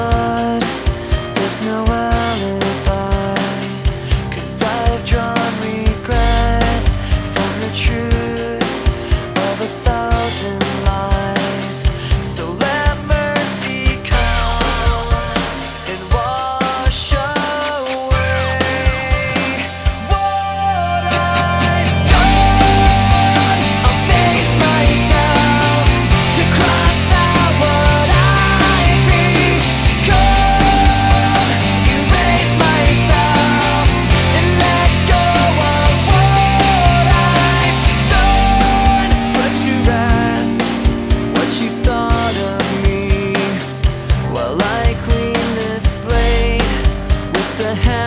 but there's no alibi, 'cause I've drawn regret from the truth of 1,000 lies. So let mercy come and wash away what I've done. I'll face myself to cross out what I've become, erase myself and let go of what I've done. Put to rest what you thought of me while I clean this slate with the hand